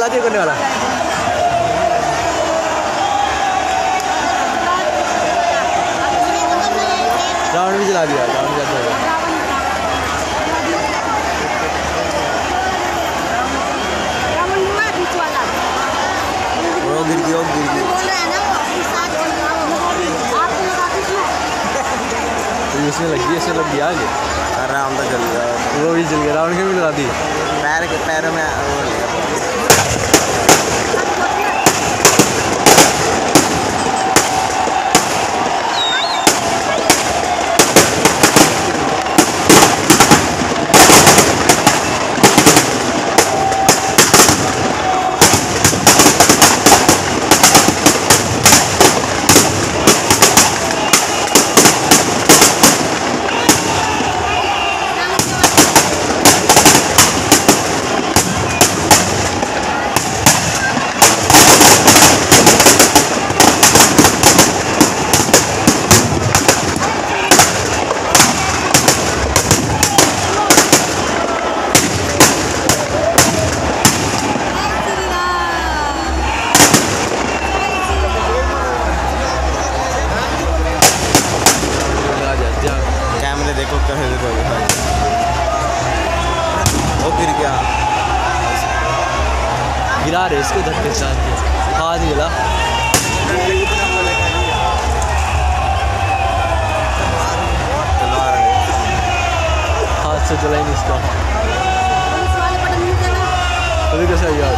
दिया करने वाला। रावण भी जला दिया, रावण जला दिया। वो गिर गई, वो गिर गई। इसमें लग गई, इसमें लग गया आगे। रावण तो जल गया, वो भी जल गया, रावण के भी लगा दी। पैरों में वो लगा। देखो कैसे वो गिर गया, गिरा रहे इसको धक्के से, हाथ गिरा। हाथ से जला ही नहीं इसका, अभी कैसे यार।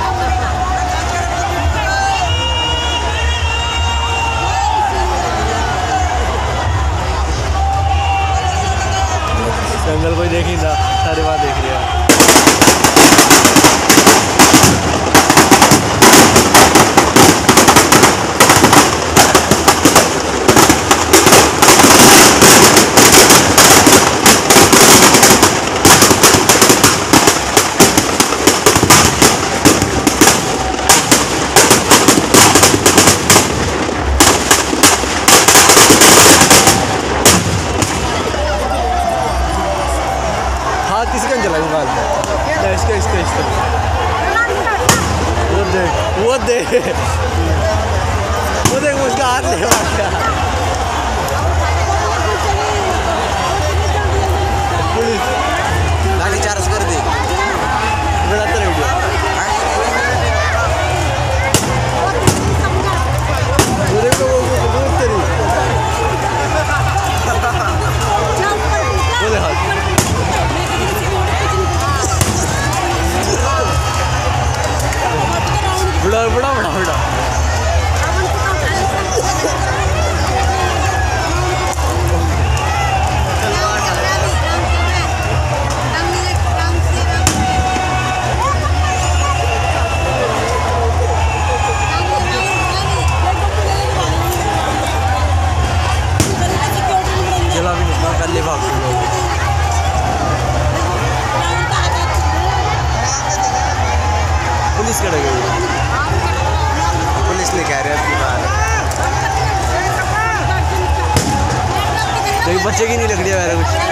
जंगल कोई देख ही ना, सारी बात देख लिया। किसका जलाई बाल इसका वो देख उसका हाथ ले पुलिस लाठी चार्ज कर दी। बढ़ाते रह गया। वो देखो वो तेरी बोले हाथ बड़ा बड़ा बड़ा बड़ा चला भी नहीं कर ले भाग पुलिस खड़े गई, पुलिस ने कह रहे हैं बच्चे की नहीं लग रही है कुछ।